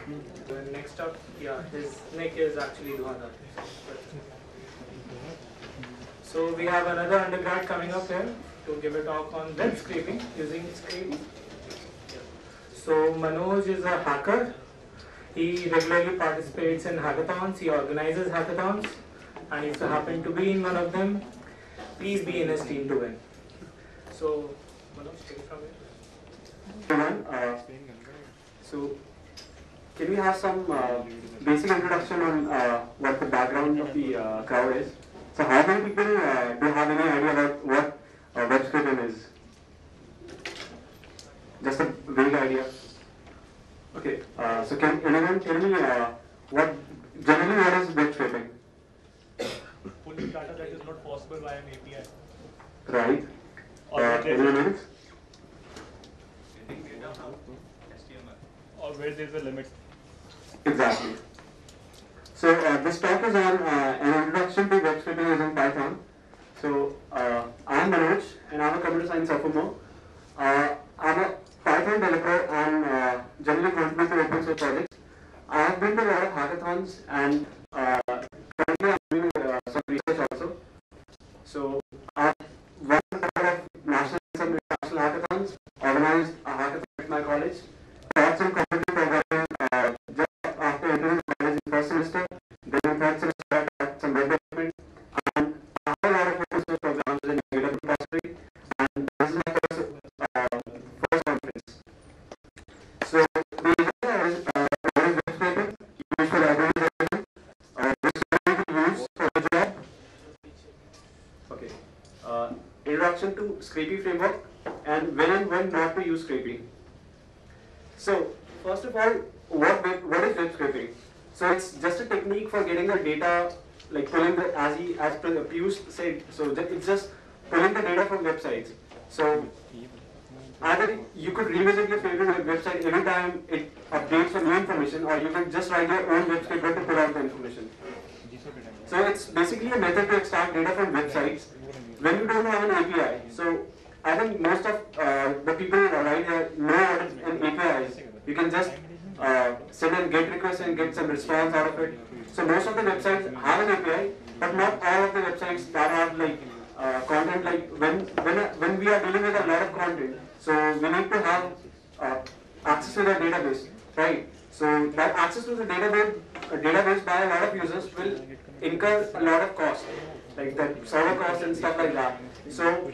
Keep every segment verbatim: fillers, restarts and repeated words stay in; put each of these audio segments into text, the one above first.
The next up, yeah, his nick is actually Luhana. So we have another undergrad coming up here to give a talk on web scraping using Scrapy. So Manoj is a hacker. He regularly participates in hackathons. He organizes hackathons, and if you happen to be in one of them, please be in his team to win. So Manoj, take it from here. Everyone, uh, so can we have some uh, basic introduction on uh, what the background of the uh, crowd is? So how many people uh, do have any idea about what uh, web scraping is? Just a vague idea. Okay, uh, so can anyone tell me uh, what generally what is web scraping? Pulling data that is not possible by an A P I. Right. Or Uh, where any there's minutes? a, or where there's a limit. Exactly. So uh, this talk is on uh, an introduction to web scraping using Python. So uh, I am Manoj and I am a computer science sophomore. Uh, I am a Python developer and uh, generally contribute to open source projects. I have been to a lot of hackathons and uh, currently I am doing uh, some research also. So I have won a lot of national and international hackathons, organized a hackathon at my college, taught some community programming uh, just after entering college in first semester, then in third semester I taught some web development, and I have a lot of open source programs in GitHub repository, and this is my first, uh, first conference. So the agenda is uh, what is web scraping, used for library development, uh, which library to use for the job. Okay. Uh, introduction to Scrapy framework and when and when not to use Scrapy. So first of all, what web, what is web scraping? So it's just a technique for getting the data, like pulling the as he as Piyush said. So it's just pulling the data from websites. So either you could revisit your favorite website every time it updates for new information, or you can just write your own web scraper to pull out the information. So it's basically a method to extract data from websites when you don't have an A P I. So I think most of uh, the people right here know what an A P I is. You can just uh, send a GET request and get some response out of it. So most of the websites have an A P I, but not all of the websites that have like uh, content. Like when when when we are dealing with a lot of content, so we need to have uh, access to the database, right? So that access to the database uh, database by a lot of users will incur a lot of cost, like the server cost and stuff like that. So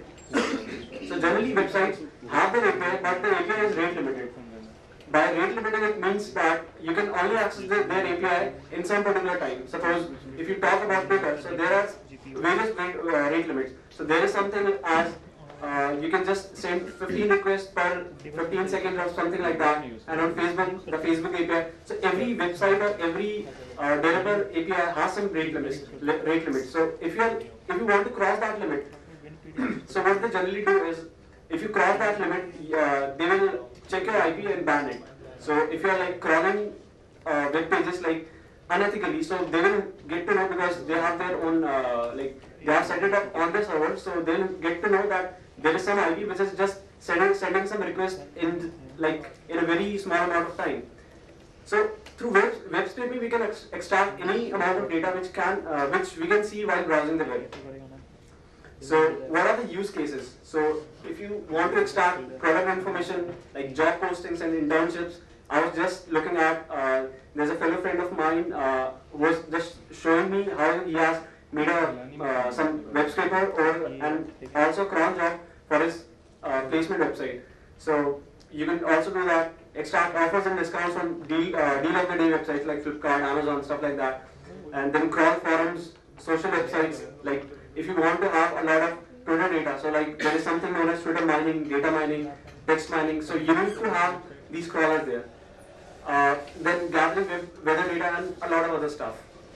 so generally websites have the A P I, but the A P I is rate limited. By rate limited, it means that you can only access the, their A P I in some particular time. Suppose if you talk about Twitter, so there are various rate, uh, rate limits. So there is something as uh, you can just send fifteen requests per fifteen seconds or something like that. And on Facebook, the Facebook A P I. So every website or every uh, developer A P I has some rate limits. Rate limits. So if you are, if you want to cross that limit, so what they generally do is, if you cross that limit, uh, they will check your I P and ban it. So if you are like crawling uh, web pages like unethically, so they will get to know because they have their own uh, like they have set it up on the server, so they will get to know that there is some I P which is just sending sending some request in like in a very small amount of time. So through web, web scraping, we can ex extract any amount of data which can uh, which we can see while browsing the web. So what are the use cases? So if you want to extract product information like job postings and internships, I was just looking at, uh, there's a fellow friend of mine uh, who was just showing me how he has made a, uh, some web scraper or, and also cron job for his uh, placement website. So you can also do that, extract offers and discounts from deal, uh, deal of the day websites like Flipkart, Amazon, stuff like that. And then crawl forums, social websites, like if you want to have a lot of Twitter data, so like there is something known as Twitter mining, data mining, text mining, so you need to have these crawlers there. Uh, then gathering web, weather data and a lot of other stuff.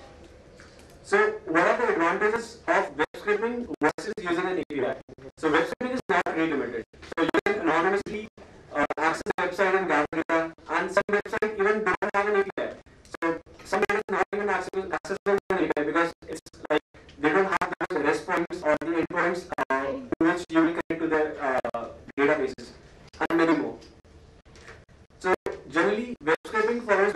So what are the advantages of web scraping versus using an A P I? So web scraping is not rate limited. So you can anonymously uh, access the website and gather data, and some websites even don't have an A P I. So some data is not even accessible, accessible with an A P I because it's like they don't have those REST points or the endpoints uh, to which you will connect to the uh, databases and many more. So generally, web scraping follows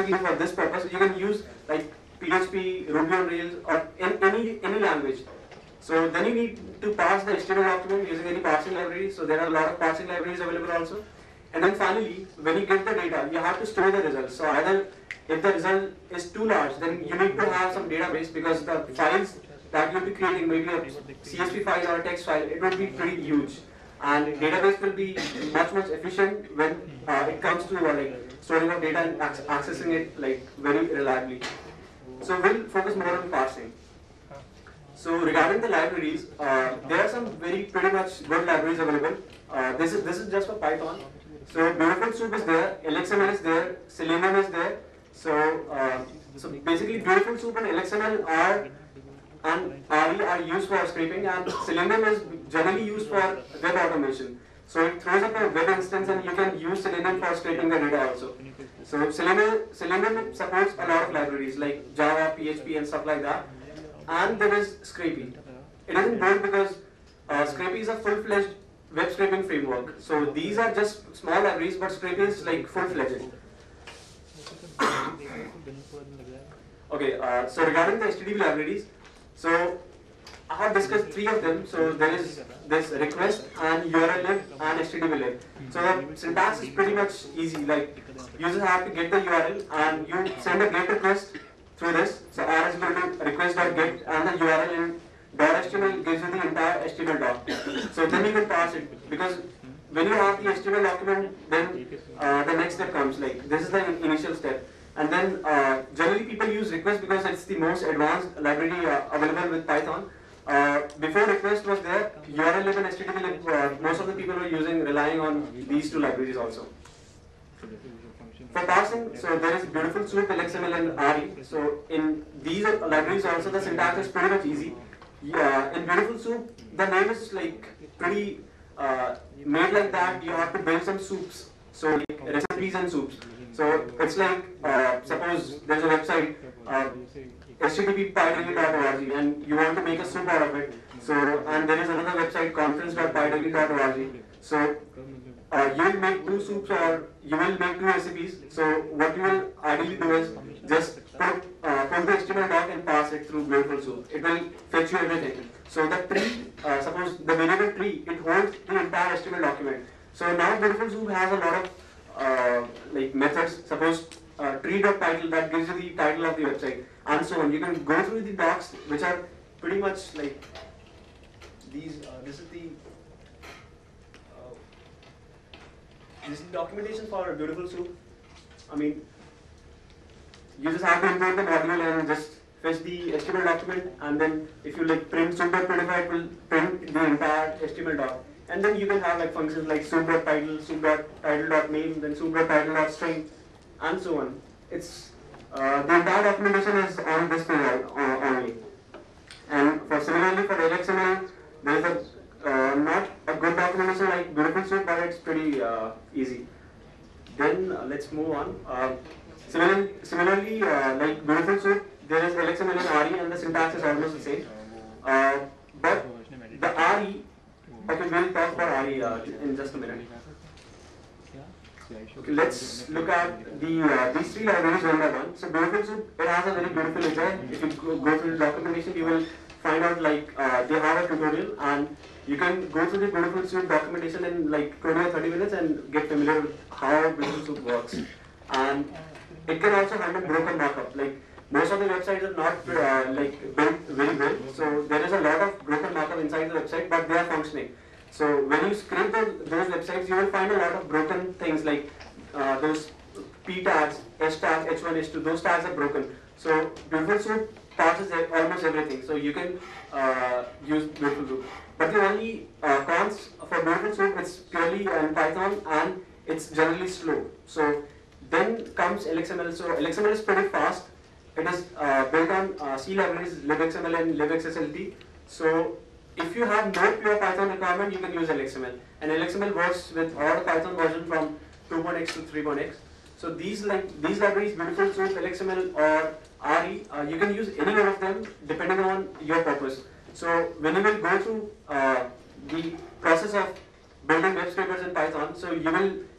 specifically for this purpose. You can use like P H P, Ruby on Rails, or in any any language. So then you need to parse the H T M L document using any parsing library. So there are a lot of parsing libraries available also. And then finally, when you get the data, you have to store the results. So either if the result is too large, then you need to have some database, because the files that you'll be creating, maybe a C S V file or a text file, it will be pretty huge. And database will be much much efficient when uh, it comes to uh, like storing of data and ac accessing it like very reliably. So we'll focus more on parsing. So regarding the libraries, uh, there are some very pretty much good libraries available. Uh, this is this is just for Python. So Beautiful Soup is there, L X M L is there, Selenium is there. So uh, so basically Beautiful Soup and L X M L are and R E are used for scraping, and Selenium is generally used for web automation. So it throws up a web instance and you can use Selenium for scraping the data also. So Selenium, Selenium supports a lot of libraries like Java, P H P and stuff like that. And there is Scrapy. It isn't good because uh, Scrapy is a full-fledged web scraping framework. So these are just small libraries, but Scrapy is like full-fledged. Okay, uh, so regarding the H T T P libraries, so I have discussed three of them. So there is this request and U R L lib and H T T P lib. So the syntax is pretty much easy. Like users have to get the U R L and you send a GET request through this. So R is equal to request.get and the U R L in .html gives you the entire H T M L doc. So then you can pass it, because when you have the H T M L document, then uh, the next step comes. Like this is the initial step. And then uh, generally people use request because it's the most advanced library uh, available with Python. Uh, before request was there, U R L lib and H T T P lib, uh, most of the people were using, relying on these two libraries also. For parsing, so there is Beautiful Soup, L X M L and R E. So in these libraries also the syntax is pretty much easy. Yeah, in Beautiful Soup, the name is like pretty uh, made like that. You have to build some soups, so like recipes and soups. So it's like, uh, suppose there's a website, uh, H T T P pydaily dot org, and you want to make a soup out of it. So, and there is another website, conference dot pydaily dot org. So uh, you will make two soups or you will make two recipes. So what you will ideally do is just put, uh, put the H T M L doc and pass it through Beautiful Soup. It will fetch you everything. So the tree, uh, suppose the variable tree, it holds the entire H T M L document. So now Beautiful Soup has a lot of uh, like methods. Suppose uh, tree.title, that gives you the title of the website, and so on. You can go through the docs, which are pretty much like these. Uh, this is the uh, this is the documentation for a Beautiful Soup. I mean, you just have to import the module and just fetch the H T M L document, and then if you like print soup.prettify, it will print the entire H T M L doc. And then you can have like functions like soup.title, soup.title.name, then soup.title.string, and so on. It's uh, the entire documentation is on this page uh, only. And for similarly for L X M L, there is a uh, not a good documentation like Beautiful Soup, but it's pretty uh, easy. Then uh, let's move on. Uh, similarly, similarly uh, like Beautiful Soup, there is L X M L and R E, and the syntax is almost the same. Uh, but the R E, okay, we'll talk about R E uh, in just a minute. Okay, let's look at the uh, these three libraries one by one. So Beautiful Soup, it has a very beautiful A P I. If you go, go through the documentation, you will find out like uh, they have a tutorial, and you can go through the Beautiful Soup documentation in like twenty or thirty minutes and get familiar with how Beautiful Soup works. And it can also handle broken markup. Like most of the websites are not uh, like built very well, so there is a lot of broken markup inside the website, but they are functioning. So when you scrape those, those websites, you will find a lot of broken things like uh, those P tags, H tag, H one, H two, those tags are broken. So Beautiful Soup passes almost everything, so you can uh, use Beautiful Soup. But the only uh, cons for Beautiful Soup, it's purely in Python and it's generally slow. So then comes L X M L. So L X M L is pretty fast. It is uh, built on uh, C libraries, libxml and libxslt. So if you have no pure Python requirement, you can use L X M L. And L X M L works with all the Python version from two point x to three point x. So these like these libraries, Beautiful Soup, L X M L or R E, uh, you can use any one of them depending on your purpose. So when you will go through uh, the process of building web scrapers in Python, so you will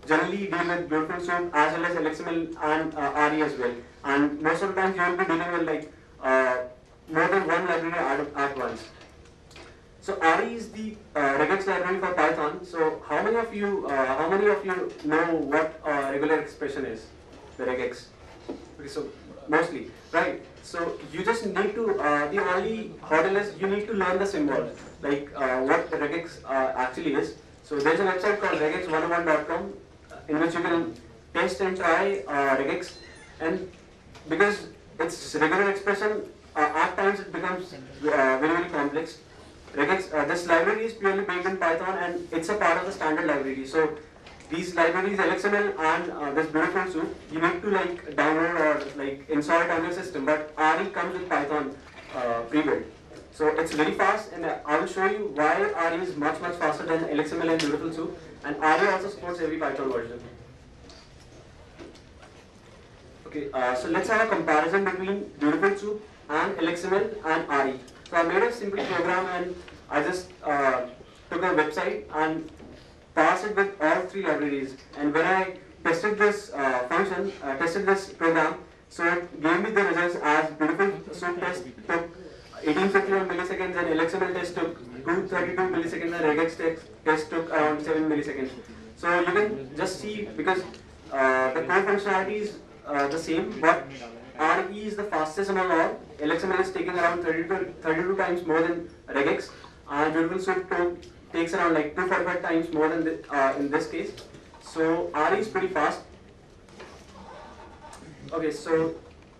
generally deal with Beautiful Soup as well as L X M L and uh, R E as well. And most of the time you will be dealing with like uh, more than one library at, at once. So R E is the uh, regex library for Python. So how many of you, uh, how many of you know what uh, regular expression is? The regex. Okay, so mostly, right? So you just need to. Uh, the only hurdle is you need to learn the symbol, like uh, what the regex uh, actually is. So there's a website called regex one oh one dot com in which you can test and try uh, regex, and because it's regular expression, uh, at times it becomes uh, very very complex. Regex, uh, this library is purely baked in Python and it's a part of the standard library. So these libraries, L X M L and uh, this Beautiful Soup, you need to like download or like install it on your system. But R E comes with Python uh, pre-built. So it's very fast, and uh, I will show you why R E is much much faster than L X M L and Beautiful Soup. And R E also supports every Python version. Okay, uh, so let's have a comparison between Beautiful Soup and L X M L and R E. So I made a simple program and I just uh, took a website and passed it with all three libraries. And when I tested this uh, function, uh, tested this program, so it gave me the results as Beautiful Soup test took eighteen fifty-one milliseconds and L X M L test took two thirty-two milliseconds and regex test took around seven milliseconds. So you can just see because uh, the core functionality is uh, the same, but R E is the fastest among all. L X M L is taking around thirty-two, thirty-two times more than regex, and Beautiful Soup takes around like two hundred forty-five times more than the, uh, in this case. So R E is pretty fast. Okay, so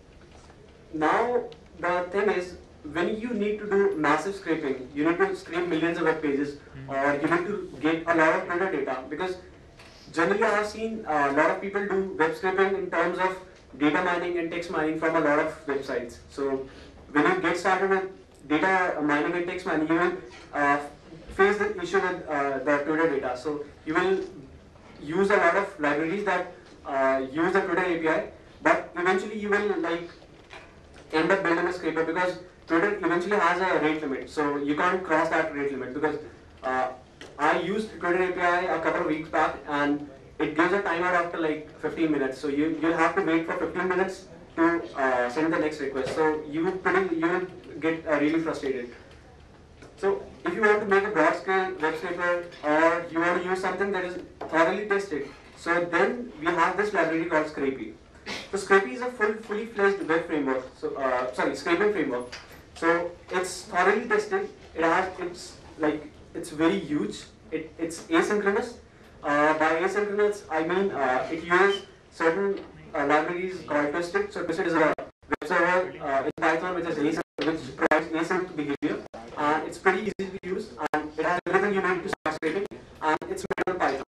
now the thing is, when you need to do massive scraping, you need to scrape millions of web pages, or you need to get a lot of metadata, because generally I have seen a lot of people do web scraping in terms of data mining and text mining from a lot of websites. So when you get started with data mining and text mining, you will uh, face the issue with uh, the Twitter data. So you will use a lot of libraries that uh, use the Twitter A P I, but eventually you will like end up building a scraper because Twitter eventually has a rate limit. So you can't cross that rate limit, because uh, I used Twitter A P I a couple of weeks back and it gives a timeout after like fifteen minutes. So you you'll have to wait for fifteen minutes to uh, send the next request. So you pretty you will get uh, really frustrated. So if you want to make a broad scale web scraper, or you want to use something that is thoroughly tested, so then we have this library called Scrapy. So Scrapy is a full fully fledged web framework. So uh, sorry, scraping framework. So it's thoroughly tested. It has it's like it's very huge. It it's asynchronous. Uh, by asynchronous, I mean uh, it uses certain uh, libraries called Twisted. So Twisted is a web server uh, in Python which is async, which provides async behavior, and it's pretty easy to use, and it has everything you need to start scraping, and it's made on Python.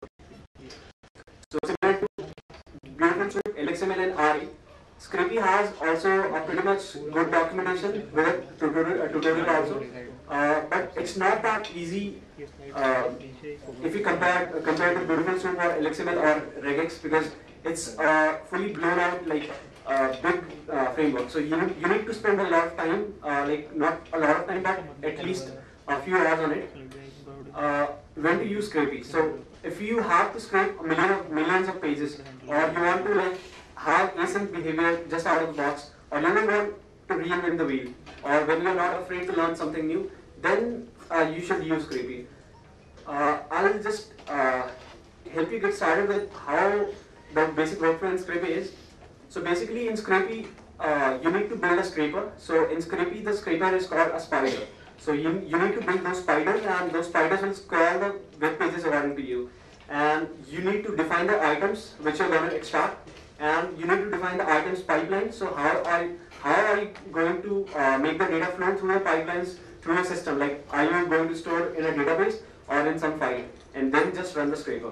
So similar to Beautiful Soup, L X M L, and R E, Scrapy has also a pretty much good documentation with a tutorial, a tutorial also, uh, but it's not that easy. Uh, if you compare uh, compare to Beautiful Soup or L X M L or regex, because it's uh, fully blown out like uh, big uh, framework. So you you need to spend a lot of time, uh, like not a lot of time, but at least a few hours on it. Uh, when to use Scrapy? So if you have to scrape a million of millions of pages, or you want to like have async behavior just out of the box, or you don't want to reinvent the wheel, or when you are not afraid to learn something new, then uh, you should use Scrapy. Uh, I'll just uh, help you get started with how the basic workflow in Scrapy is. So basically in Scrapy, uh, you need to build a scraper. So in Scrapy, the scraper is called a spider. So you, you need to build those spiders, and those spiders will scroll the web pages according to you. And you need to define the items which you're going to extract, and you need to define the items pipeline. So how are, how are you going to uh, make the data flow through the pipelines through your system? Like, are you going to store in a database or in some file, and then just run the scraper?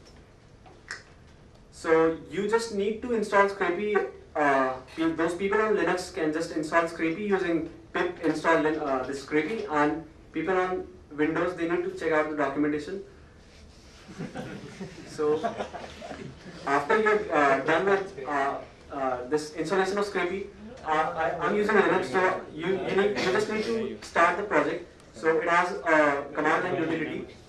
So you just need to install Scrapy. Uh, those people on Linux can just install Scrapy using pip install uh, this Scrapy, and people on Windows, they need to check out the documentation. So after you're uh, done with uh, uh, this installation of Scrapy, uh, I, I'm using Linux, so you, you, need, you just need to start the project. So it has a command line utility. So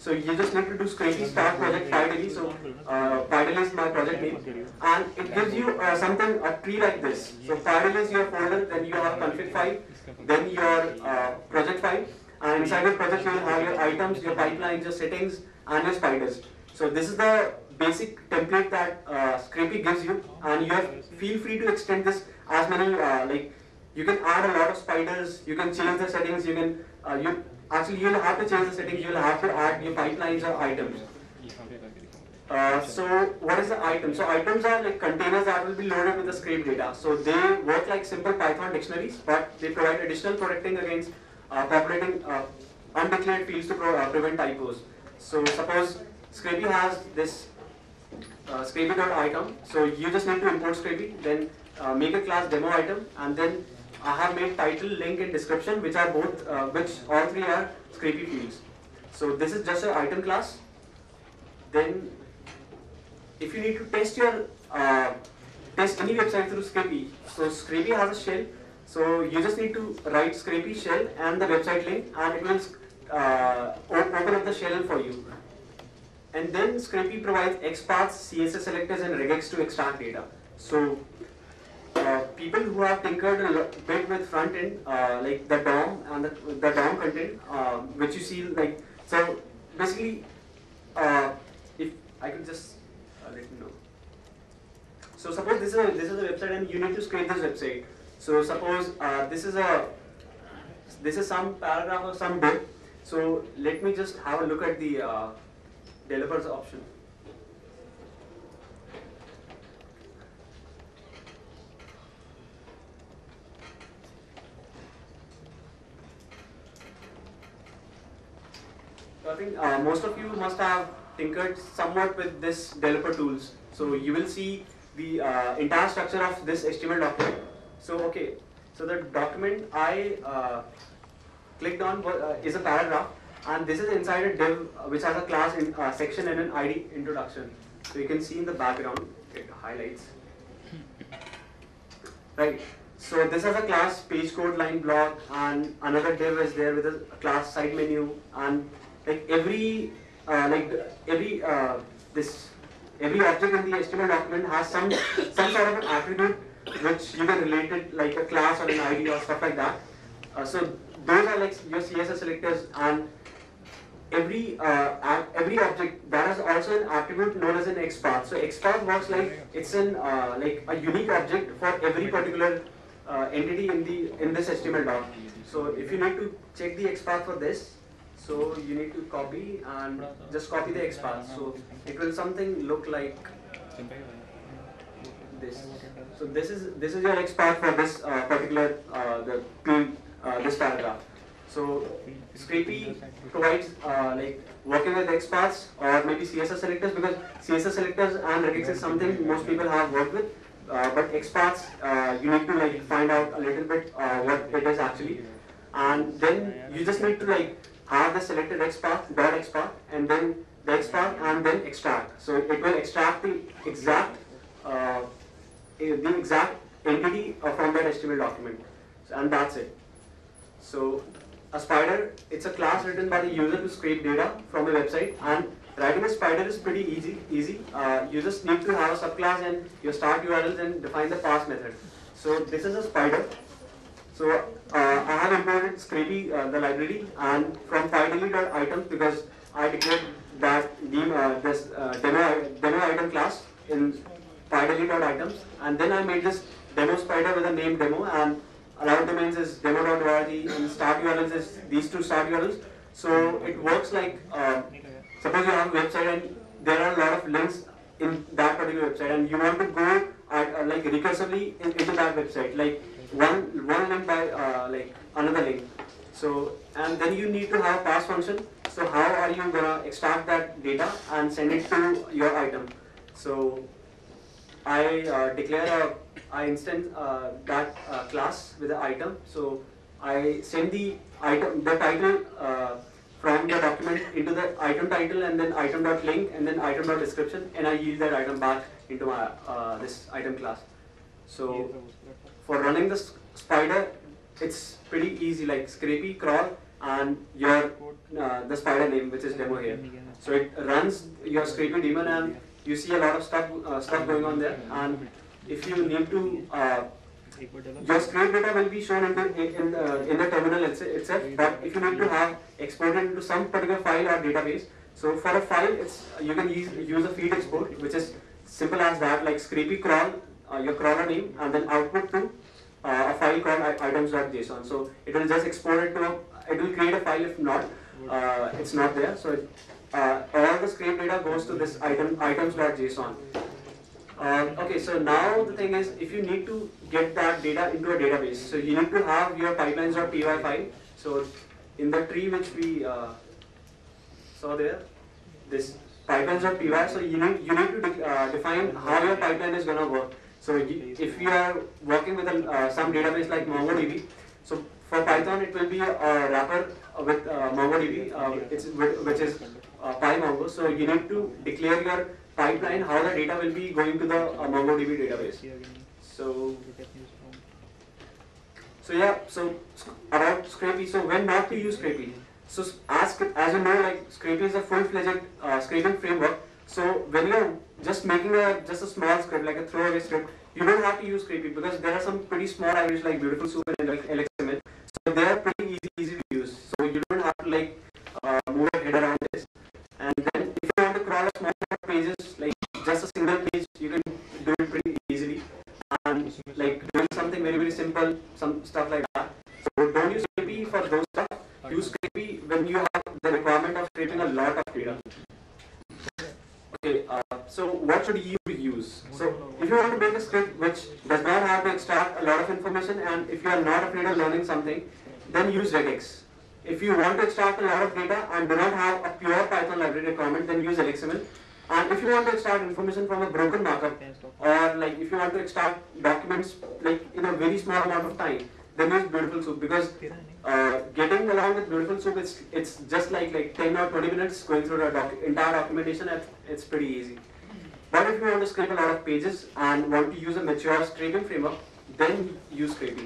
So you just need to do Scrapy start project Pydely. So uh, Pydely is my project name, and it gives you uh, something, a tree like this. So Pydely is your folder, then you have config file, then your uh, project file, and inside your project you will have your items, your pipelines, your settings, and your spiders. So this is the basic template that uh, Scrapy gives you, and you have, feel free to extend this as many, uh, like you can add a lot of spiders, you can change the settings, you can, uh, you actually you'll have to change the settings, you'll have to add your pipelines or items. Uh, so what is the item? So items are like containers that will be loaded with the scrape data. So they work like simple Python dictionaries, but they provide additional protecting against uh, populating uh, undeclared fields to pro uh, prevent typos. So suppose Scrapy has this uh, Scrapy.item, so you just need to import Scrapy, then uh, make a class demo item, and then I have made title, link, and description, which are both, uh, which all three are Scrapy fields. So this is just an item class. Then, if you need to test your uh, test any website through Scrapy, so Scrapy has a shell. So you just need to write Scrapy shell and the website link, and it will uh, open up the shell for you. And then Scrapy provides XPaths, C S S selectors, and regex to extract data. So uh, people who have tinkered a bit with front end, uh, like the D O M and the, the D O M content, uh, which you see like, so basically, uh, if I could just uh, let you know. So suppose this is a, this is a website and you need to scrape this website. So suppose uh, this is a this is some paragraph or some div. So let me just have a look at the uh, developers option. So I think uh, most of you must have tinkered somewhat with this developer tools. So you will see the uh, entire structure of this H T M L document. So okay, so the document I uh, clicked on uh, is a paragraph, and this is inside a div uh, which has a class in, uh, section and an I D introduction. So you can see in the background, it highlights. Right. So this has a class page code line block, and another div is there with a class side menu, and like every uh, like every uh, this every object in the H T M L document has some some sort of an attribute which you can relate it like a class or an I D or stuff like that. Uh, so those are like your C S S selectors, and every uh, every object that has also an attribute known as an XPath. So XPath works like it's an uh, like a unique object for every particular uh, entity in the in this H T M L doc. So if you need to check the XPath for this, so you need to copy and just copy the XPath. So it will something look like this. So this is this is your XPath for this uh, particular uh, the uh, this paragraph. So Scrapy provides uh, like working with XPaths or maybe C S S selectors, because C S S selectors and regex is something most people have worked with, uh, but XPaths uh, you need to like find out a little bit uh, what it is actually, and then you just need to like have the selected XPath dot XPath and then the XPath and then extract. So it will extract the exact uh, the exact entity from that H T M L document, so, and that's it. So a spider, it's a class written by the user to scrape data from a website, and writing a spider is pretty easy. Easy. Uh, you just need to have a subclass and your start U R Ls and define the pass method. So this is a spider. So uh, I have imported Scrapy, uh, the library, and from pydely.items, because I declared that the, uh, this uh, demo demo item class in pydely.items, and then I made this demo spider with a name demo, and allowed domains is demo.org, and start U R Ls is these two start U R Ls. So it works like, uh, suppose you have a website and there are a lot of links in that particular website, and you want to go at, uh, like recursively in, into that website, like one one link by uh, like another link. So and then you need to have a pass function. So how are you gonna extract that data and send it to your item? So I uh, declare a I instance uh, that uh, class with the item. So I send the item, the title uh, from the document into the item title, and then item.link, and then item.description, and I yield that item back into my uh, this item class. So for running this spider, it's pretty easy. Like Scrapy crawl, and your uh, the spider name, which is demo here. So it runs your scrapey daemon, and you see a lot of stuff uh, stuff going on there. And if you need to, uh, your scrape data will be shown in the in the, in the terminal itself. But if you need to have exported into some particular file or database, so for a file, it's you can use, use a feed export, which is simple as that, like scrapey crawl, uh, your crawler name, and then output to uh, a file called items.json. So it will just export it to a, it will create a file. If not, uh, it's not there. So it, uh, all the scrape data goes to this item items.json. Uh, okay, so now the thing is, if you need to get that data into a database, so you need to have your pipelines.py file. So in the tree which we uh, saw there, this pipelines.py, so you need you need to de uh, define how your pipeline is going to work. So you, if you are working with a, uh, some database like MongoDB, so for Python it will be a, a wrapper with uh, MongoDB, uh, it's, which is uh, PyMongo. So you need to declare your pipeline, how the data will be going to the uh, MongoDB database. So, so yeah, so about Scrapey, so when not to use Scrapey. So as, as you know, like Scrapey is a full-fledged uh, scraping framework. So when you're just making a just a small script, like a throwaway script, you don't have to use Scrapey because there are some pretty small libraries like Beautiful Soup and like L X M L. So they are pretty easy, easy to use. So you don't have to like uh, move your head around this. And then if you want to crawl a small pages, like just a single page, you can do it pretty easily. And like doing something very very simple, some stuff like that. So don't use Scrapey for those stuff. Use Scrapey when you have the requirement of scraping a lot of data. Okay, uh, so what should you use? So if you want to make a script which does not have to extract a lot of information, and if you are not afraid of learning something, then use regex. If you want to extract a lot of data and do not have a pure Python library requirement, then use L X M L. And if you want to extract information from a broken markup, or like if you want to extract documents like in a very small amount of time, then use Beautiful Soup, because uh, getting along with Beautiful Soup, it's it's just like like ten or twenty minutes going through the doc entire documentation. It's, it's pretty easy. But if you want to scrape a lot of pages and want to use a mature scraping framework, then use Scrapey.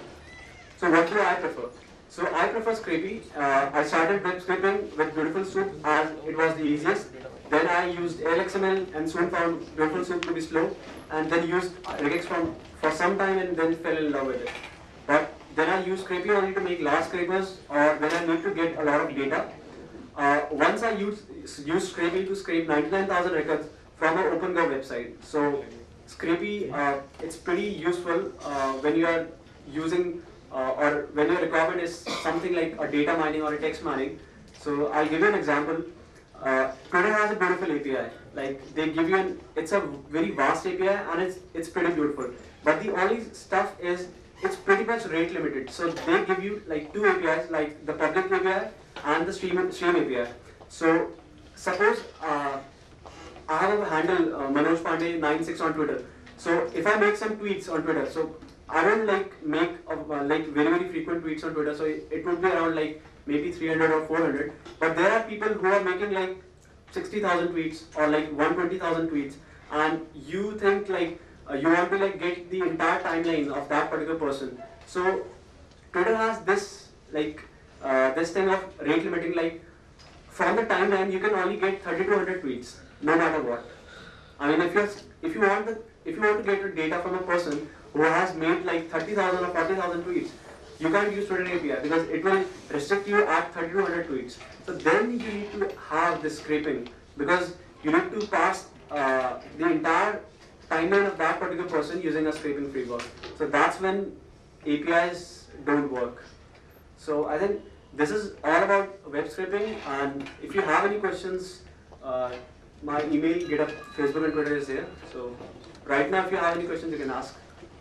So what do I prefer? So I prefer Scrapey. Uh, I started web scraping with Beautiful Soup as it was the easiest. Then I used L X M L and soon found Beautiful Soup to be slow, and then used regex from for some time and then fell in love with it. But then I use Scrapey only to make large scrapers, or when I need to get a lot of data. Uh, once I use use Scrapey to scrape ninety-nine thousand records from an OpenGov website. So Scrapey, uh, it's pretty useful uh, when you are using uh, or when your requirement is something like a data mining or a text mining. So I'll give you an example. Uh, Twitter has a beautiful A P I. Like they give you an, it's a very vast A P I and it's it's pretty beautiful. But the only stuff is it's pretty much rate limited. So they give you like two A P Is, like the public A P I and the stream stream A P I. So suppose uh, I have a handle uh, Manoj Pandey ninety-six on Twitter. So if I make some tweets on Twitter, so I don't like make uh, like very very frequent tweets on Twitter. So it, it would be around like maybe three hundred or four hundred. But there are people who are making like sixty thousand tweets or like one hundred twenty thousand tweets, and you think like uh, you want to like get the entire timeline of that particular person. So Twitter has this like uh, this thing of rate limiting. Like from the timeline, you can only get thirty to one hundred tweets, no matter what. I mean, if you if you want the if you want to get your data from a person who has made like thirty thousand or forty thousand tweets, you can't use Twitter A P I because it will restrict you at thirty to one hundred tweets. So then you need to have this scraping because you need to pass uh, the entire timeline of that particular person using a scraping framework. So that's when A P Is don't work. So I think this is all about web scraping, and if you have any questions, uh, my email, GitHub, Facebook and Twitter is here. So right now if you have any questions you can ask.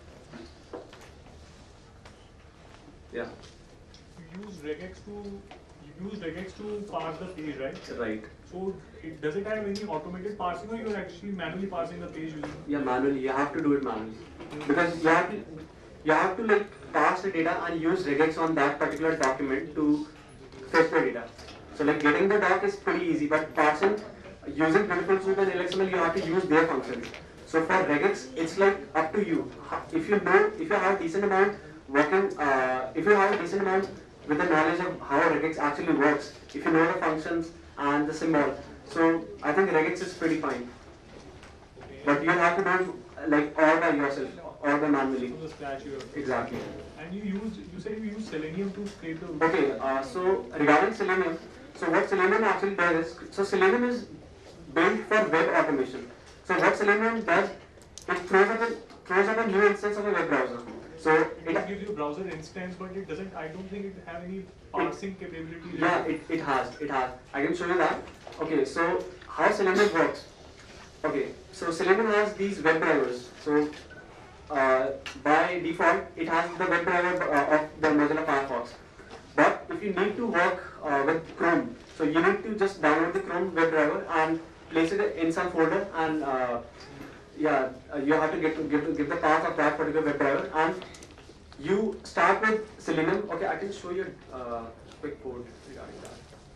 Yeah. You use regex to you use regex to parse the page, right? Right. So it does it have any automated parsing, or you're actually manually parsing the page using? Yeah, manually. You have to do it manually because you have to you have to like parse the data and use regex on that particular document to fetch the data. So like getting the doc is pretty easy, but parsing using Beautiful Soup and L X M L, you have to use their functions. So for regex, it's like up to you. If you know, if you have a decent amount working, uh, if you have a decent amount with the knowledge of how regex actually works, if you know the functions and the symbol, so I think regex is pretty fine. But you have to do it like all by yourself, all by manually. From the scratch you have. Exactly. And you used, you said you used Selenium to scrape the. Okay, uh, so regarding Selenium, so what Selenium actually does is, so Selenium is built for web automation. So what Selenium does, it throws up a, throws up a new instance of a web browser. So It it, gives you a browser instance, but it doesn't. I don't think it have any parsing capability. yeah, it, it has, it has. I can show you that. Okay, so how Selenium works? Okay, so Selenium has these web drivers. So uh, by default, it has the web driver uh, of the Mozilla Firefox. But if you need to work uh, with Chrome, so you need to just download the Chrome web driver and place it in some folder, and uh, yeah, uh, you have to get to give, give the path of that particular web driver, and you start with Selenium. Okay, I can show you a uh, quick code regarding that.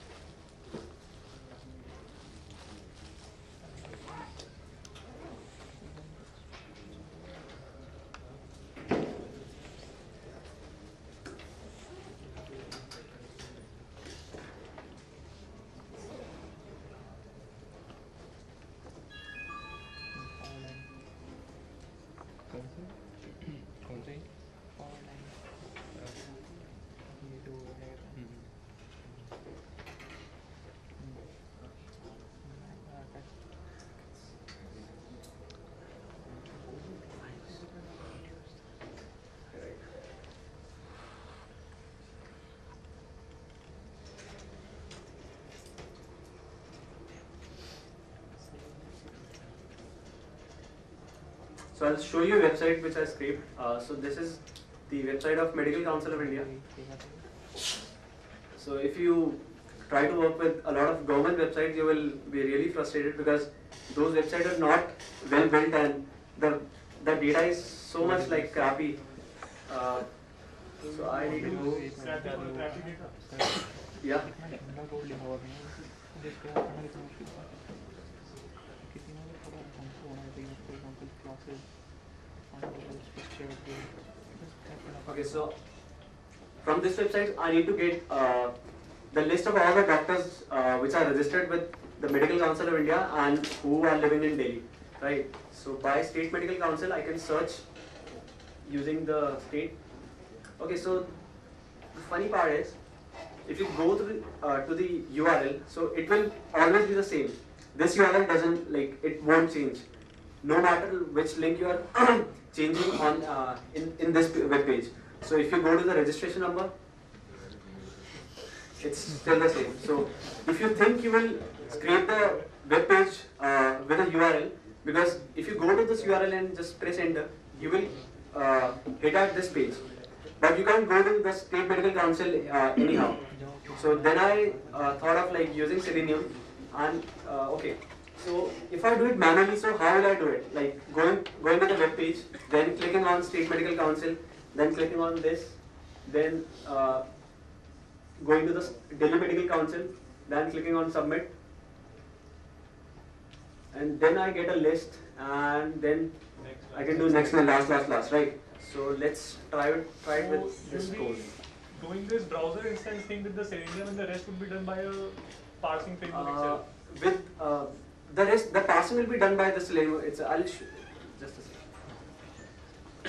So I'll show you a website which I scraped. Uh, so this is the website of Medical Council of India. So if you try to work with a lot of government websites, you will be really frustrated because those websites are not well built and the the data is so much like crappy. Uh, so I need to go. Crappy or crappy data. Yeah. Okay, so from this website, I need to get uh, the list of all the doctors uh, which are registered with the Medical Council of India and who are living in Delhi, right? So by State Medical Council, I can search using the state. Okay, so the funny part is, if you go to the, uh, to the U R L, so it will always be the same. This U R L doesn't, like, it won't change. No matter which link you are changing on uh, in, in this web page. So if you go to the registration number, it's still the same. So if you think you will scrape the web page uh, with a U R L, because if you go to this U R L and just press enter, you will uh, hit at this page. But you can't go to the State Medical Council uh, anyhow. So then I uh, thought of like using Selenium, and uh, okay. So if I do it manually, so how will I do it? Like going going to the web page, then clicking on State Medical Council, then clicking on this, then uh, going to the Delhi Medical Council, then clicking on submit, and then I get a list, and then I can do next and last, last, last, right? So let's try it, try it with this you'll code. be doing this browser instance thing with the Selenium, and the rest would be done by a parsing framework Uh, itself. with uh, the rest, the parsing will be done by the Selenium. It's I'll sh just a second.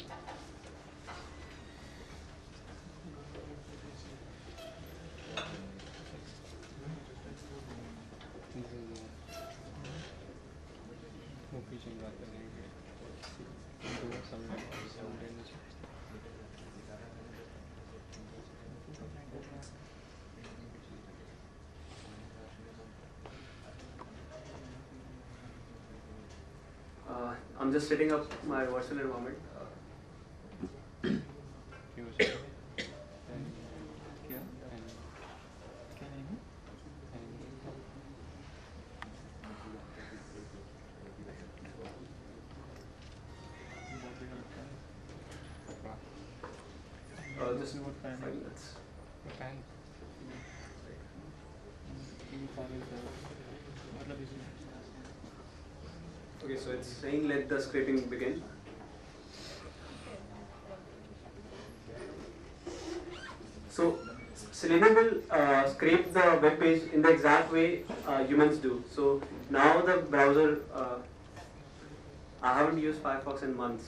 Uh, I'm just setting up my virtual environment. Uh, just five minutes. Okay, so it's saying let the scraping begin. So Selenium will uh, scrape the web page in the exact way uh, humans do. So now the browser, uh, I haven't used Firefox in months.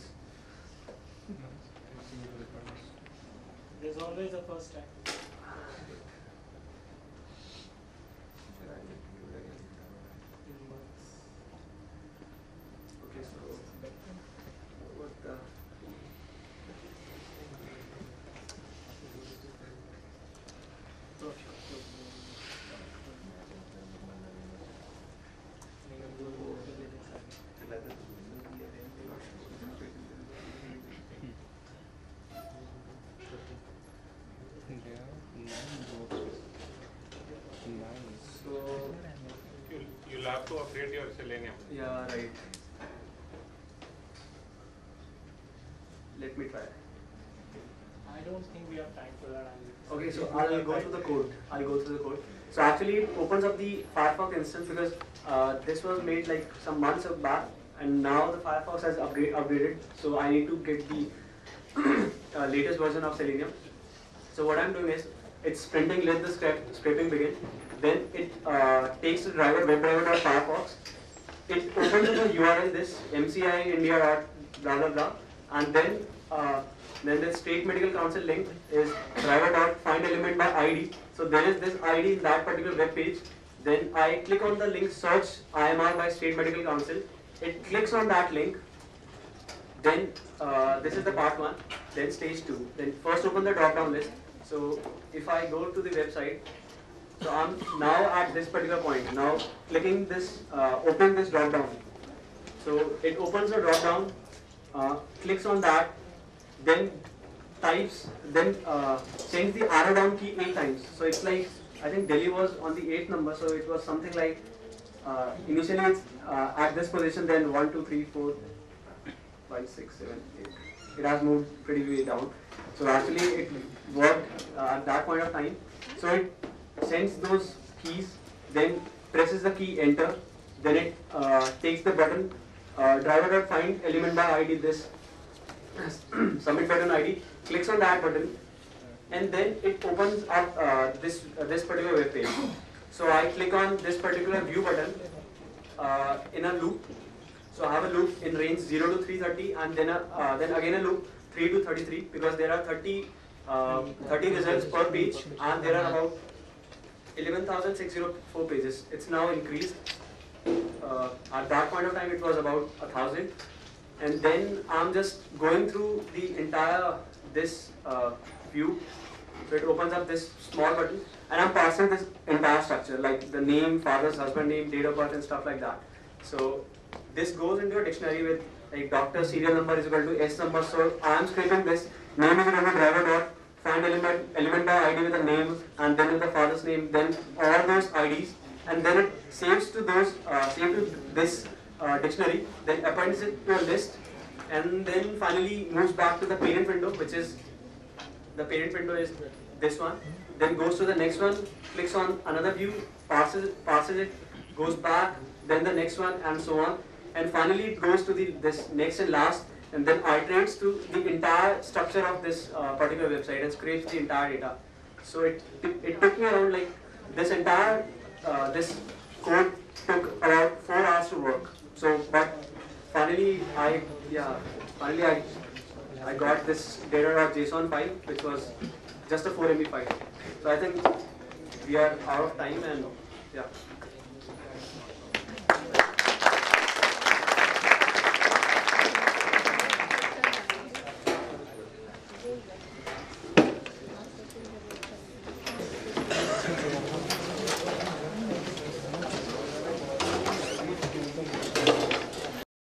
There's always a first time. Okay, so what the? So You'll, you'll have to update your Selenium. yeah, right. Let me try. I don't think we have time for that. I'll- Okay, so I'll go through the code. I'll go through the code. So actually, it opens up the Firefox instance because uh, this was made like some months back, and now the Firefox has upgrade, upgraded. So I need to get the uh, latest version of Selenium. So what I'm doing is, it's printing let the scrap, scraping begin. Then it uh, takes the driver webdriver.firefox. It opens up a U R L this mci.india dot blah blah blah, and then uh, then the state medical council link is driver.findelement by I D. So there is this I D in that particular web page. Then I click on the link search I M R by state medical council. It clicks on that link. Then uh, this is the part one. Then stage two. Then first open the drop down list. So if I go to the website, so I'm now at this particular point. Now clicking this, uh, open this drop down. So it opens the drop down, uh, clicks on that, then types, then uh, change the arrow down key eight times. So it's like, I think Delhi was on the eighth number, so it was something like, uh, initially it's uh, at this position, then one, two, three, four, five, six, seven, eight. It has moved pretty way down. So actually it worked uh, at that point of time. So it sends those keys, then presses the key enter, then it uh, takes the button uh, driver.find element by I D, this submit button I D, clicks on that button, and then it opens up uh, this uh, this particular web page. So I click on this particular view button uh, in a loop. So I have a loop in range zero to three thirty, and then a, uh, then again a loop three to thirty-three, because there are thirty, uh, thirty results per page, and there are about eleven thousand six hundred four pages. It's now increased. Uh, at that point of time, it was about a thousand. And then I'm just going through the entire this uh, view. So it opens up this small button, and I'm passing this entire structure, like the name, father's husband name, date of birth, and stuff like that. So this goes into a dictionary with like doctor serial number is equal to S number. So I'm scraping this name is equal to driver dot find element element by I D with the name, and then with the father's name, then all those I Ds, and then it saves to those uh, save to this uh, dictionary, then appends it to a list, and then finally moves back to the parent window, which is the parent window is this one. Then goes to the next one, clicks on another view, passes it, passes it, goes back, then the next one, and so on. And finally it goes to the this next and last, and then iterates to the entire structure of this uh, particular website and scrapes the entire data. So it, it, it took me around like this entire uh, this code took about four hours to work. So but finally I yeah finally I I got this data.json file, which was just a four M B file. So I think we are out of time, and yeah.